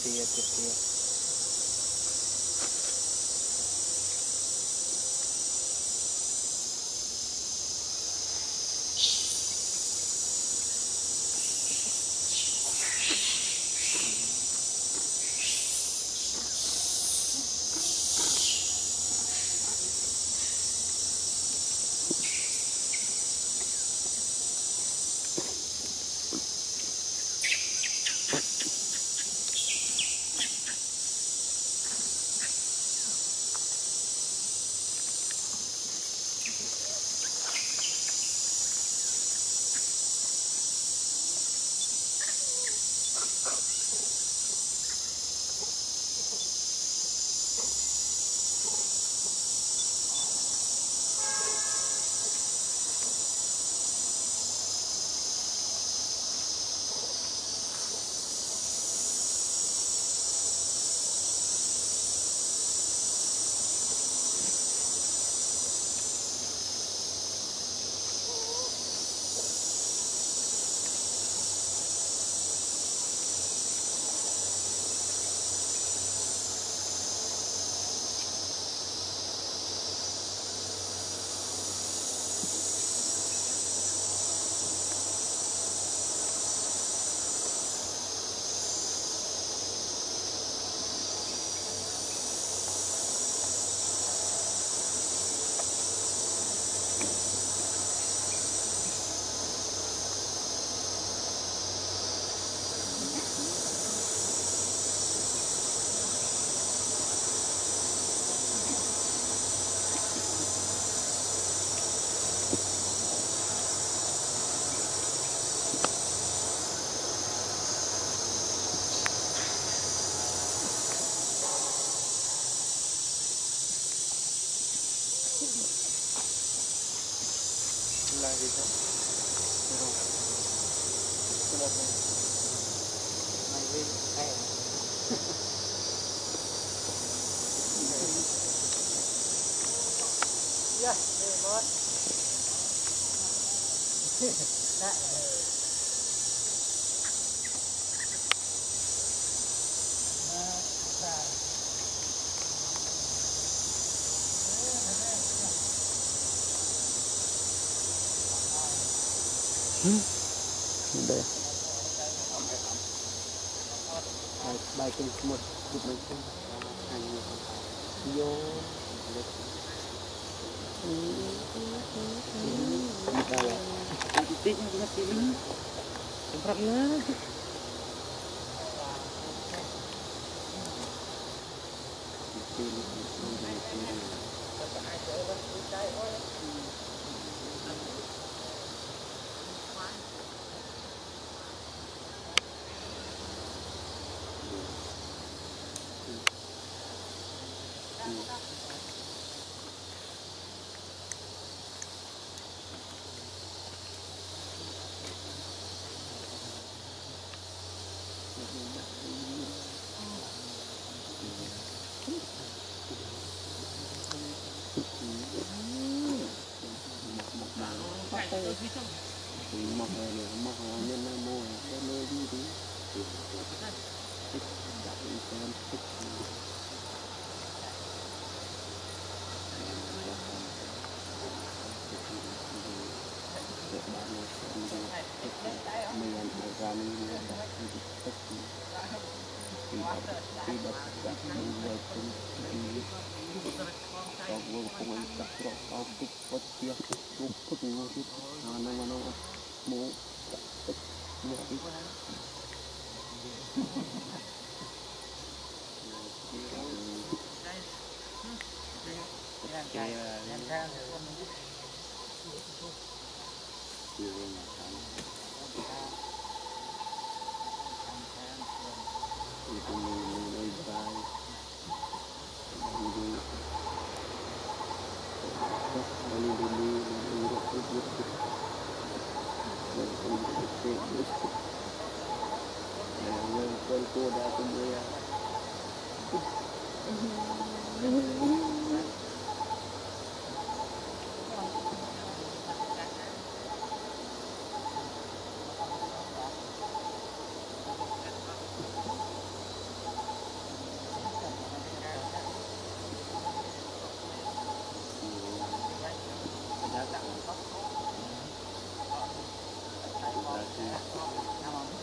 tiệt. Đây. Bài từng một chụp mấy chân hành vô tích tempatnya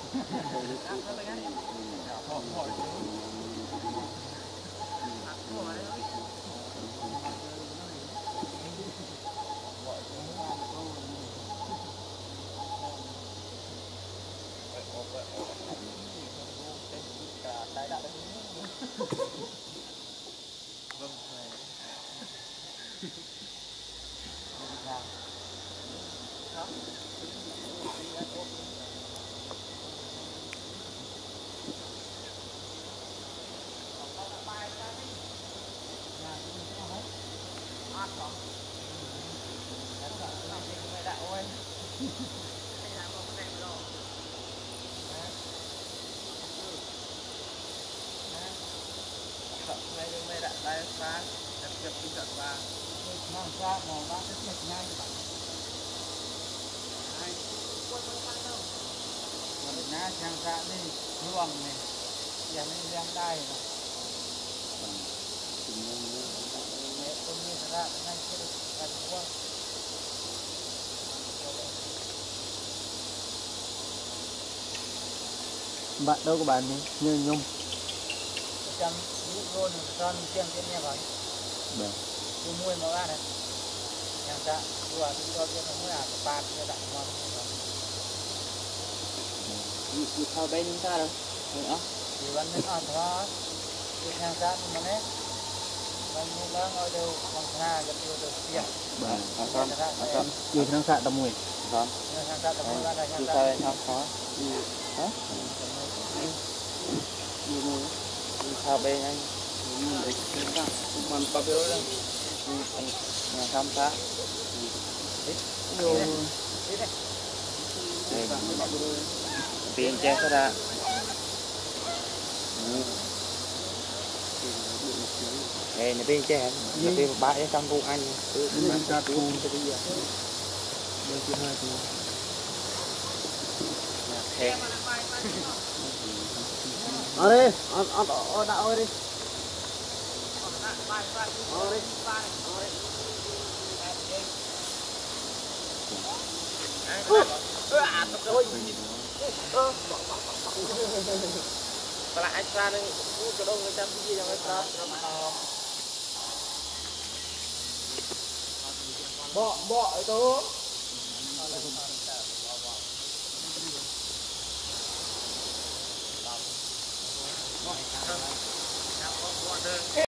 Trang dạ đi ruộng này, giờ này đang đai rồi. Mẹ tôi đi ra ngay kia đặt qua. Bạn đâu có bạn này, như nhung. Trăm lít luôn cho chiên cái nghe vậy. Được. Tôi mua nó ra này. Trang dạ, vừa đi cho cái nó mới ba cái đặt ngon. Đi theo bên chúng ta đâu? Đó. Thì vẫn nên ăn thôi. Cái trang dạ mà đấy. Vẫn như đó ngồi đâu bằng tha gặp vô được tiền. Con. Đi thang xạ tầm 10. Con. Trang dạ tầm 10 ra đây trang dạ. Đi theo khó. Hả? Đi theo bên anh. Mình có biểu đâu. Nhà thăm ta. Tiền che sao ra. Ê, nhà tiền che. Nhà tiền bãi ở trong cùng anh. Mình ra cùng cho bây giờ. Đây chưa hai cùng. Thế. Ở đây, ở đạo ơi đi. Ở đây. Và lại anh ra đây cái đông người chăm gì cho anh ra. Bọ tôi.